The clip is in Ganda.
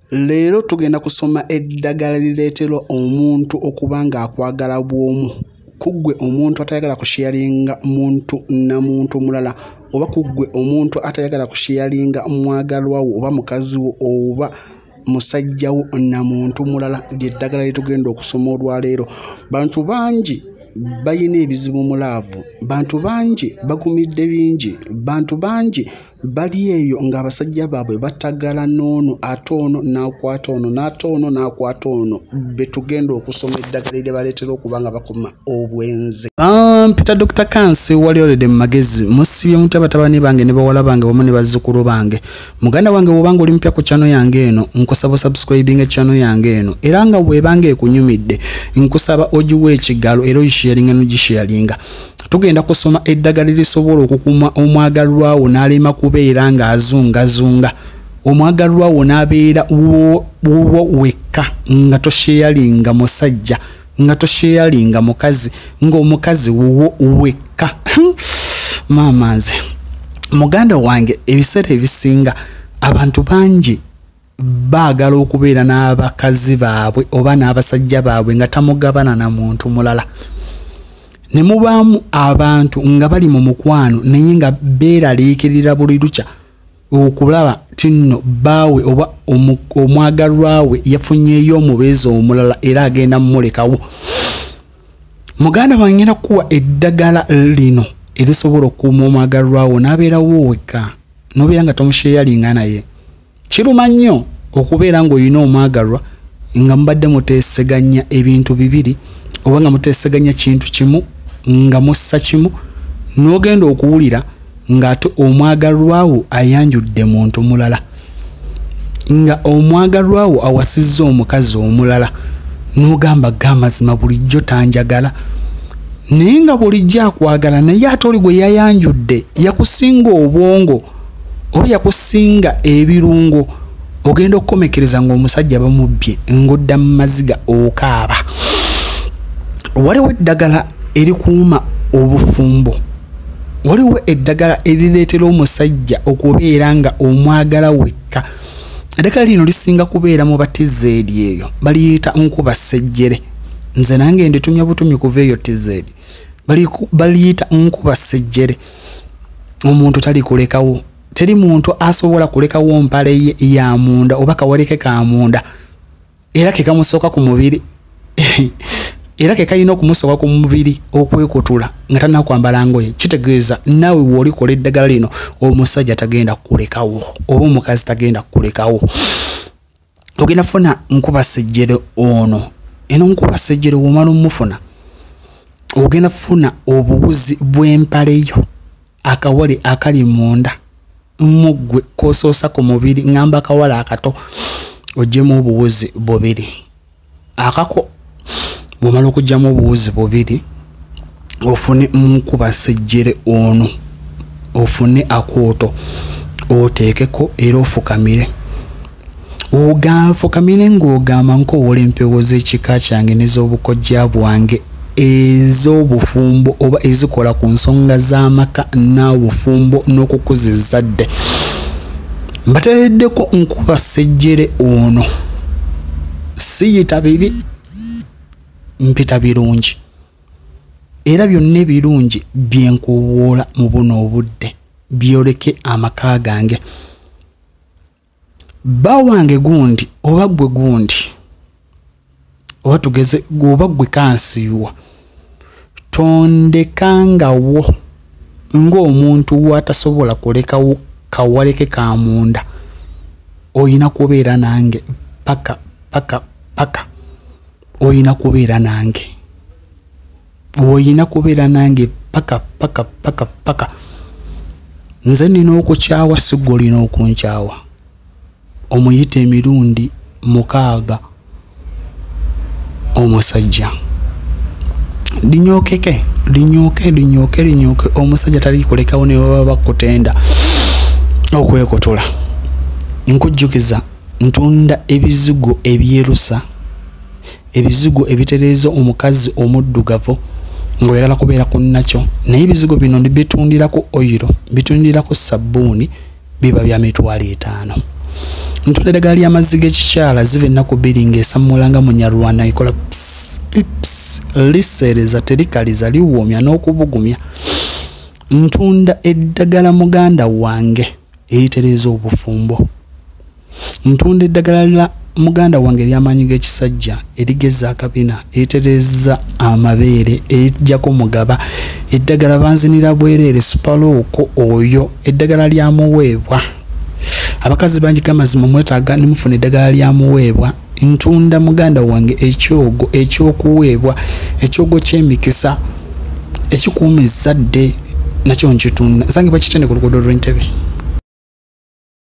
Leero tugenda kusoma eddagala lireetera omuntu okuba ng'akwagala bw'omu. Kuggwe omuntu atayagala kusharinga muntu na muntu mulala, oba kuggwe omuntu atayagala kusharinga mwagalwa wo oba mukazi wo oba musajja wo na muntu mulala. Ly'eddagala lye tugenda okusoma olwaleero. Bantu bangi bayina ebizibu mu laavu, bantu bangi bagumidde bingi, bantu bangi bali eyo ng'abasajja baabwe batagala n'ono ate ono n'akwata ono n'ate ono n'akwata ono. Be tugenda okusoma eddagala lye baleetera okuba nga bakuma obwenzi. Mpita Dr. Kansi wali olede mu magezi musibye mutya batabani bange ne bawala bange wamu ne bazzukulu bange. Muganda wange bw'obanga oli mpya ku channel yange eno nkusaba subscribing channel yange eno, era nga bw'ebanga ekunyumidde nkusaba ogiwe ekigalo era ogisharinga n'ogisharinga. Tugenda kusoma eddagala lisobola okukuma omwagalwa wo n'alema kubeera ng'azungazunga, omwagalwa wo n'abeera wo wekka nga tosharinga musajja, nga tosharinga mukazi, ng'omukazi wo wekka. Maama nze muganda wange ebiseera ebisinga abantu bangi baagala okubeera n'abakazi baabwe oba n'abasajja baabwe nga tamugabana na muntu mulala. Ne mubaamu abantu nga bali mu mukwano naye nga beeraliikirira buli lukya okulaba tinno baawe oba omwagalwa we yafunyeeyo omubeezi omulala era agenda mmulekawo. Muganda wange ngenda kuwa eddagala lino erisobola okuuma omwagalwa wo n'abeerawo wekka n'obeera nga tomusharinga naye. Kiruma nnyo okubeera ng'olina omwagalwa nga mubadde muteeseganya ebintu bibiri oba nga muteeseganya kintu kimu nga mussa kimu n'ogenda okuwulira ng'ate omwagalwa wo ayanjudde muntu mulala, nga omwagalwa wo awasizza omukazi omulala n'ogamba g'amazima bulijjo tanjagala, naye nga bulijjo akwagala naye ate oli gwe yayanjudde yakusinga obwongo oba yakusinga ebirungo. Ogenda okukomekereza ng'omusajja bamubbye ng'odda mu maziga okaaba. Waliwo eddagala erikuuma obufumbo, waliwo eddagala erireetera omusajja okubeera nga omwagala wekka. Eddagala lino lisinga kubeera mu batizeedi eyo baliyita nkuba ssejjere. Nze nange nditumya butumyi kuva eyo tizeedi baliyita nkuba ssejjere. Omuntu tali kulekawo, teri muntu asobola kulekawo mpale ye ya munda oba kawaleke ka munda era ke kamusooka ku mubiri era ke kayina okumusooka ku mubiri okwekutula nga tannakwambala ngoye. Kitegeeza naawe w'olikola eddagala lino omusajja tagenda kulekawo oba omukazi tagenda kulekawo. Ogenda funa nkuba ssejjere ono. Eno nkuba ssejjere w'omala omufuna ogenda funa obuwuzi bw'empale yo, akawale akali munda mugwe kosoosa ku mubiri, ngamba akawala akato ogyemu obuwuzi bubiri. Akako bw'omala okugyamu obuwuzi bubiri ofune nkuba ssejjere ono, ofune akooto oteekeko era ofukamire. Fukamire ng'ogamba nkowola empewo z'ekika kyange n'ez'obukojja bwange ez'obufumbo oba ezikola ku nsonga z'amaka n'obufumbo n'okukuza ezzadde. Mbatereddeko nkuba ssejjere ono, siyita bibi mpita birungi, era byonna ebirungi byenkuwoola mu buno obudde byoleke amaka gange. Bba wange gundi oba ggwe gundi oba tugeze oba ggwe kansiiwa, tondekangawo ng'omuntu w'atasobola kulekawo kawaleke ka munda. Oyina kubeera nange paka oyina kubeera nange, oyina kubeera nange paka. Nze nina okukyawa si ggwe olina okunkyawa. Omuyita emirundi 6 omusajja. Linyooke omusajja tali kulekawo ne baba bakutenda okwekotola. Nkujjukiza ntunda ebizigo ebyerusa, ebizigo ebitereeza omukazi omuddugavu ng'oyagala kubeera ku nakyo, naye ebizigo bino ndibitundirako oyiro, bitundirako sabbuuni, biba bya $50. ntunda eddagala ly'amazzi g'ekikyala ziva ennaku 2 ng'esamulanga mu Nyarwanda ekola liseereza terikaliza liwoomya n'okubugumya. Ntunda eddagala muganda wange eritereeza obufumbo. Ntunda eddagala la muganda wange ery'amaanyi g'ekisajja erigeza akabina eritereeza amabeere ejjako mugaba. Eddagala banzinira bwereere supalooko oyo eddagala lyamuweebwa. Abakazi bangi kamazima mwetaaga nimufuna eddagala lyamuweebwa. Ntunda muganda wange ekyogo ekyokuweebwa, ekyogo ky'emikisa ekikuuma ezzadde nakyo nkitunda. Nsangibwa Kitende ku luguudo lw'Entebbe.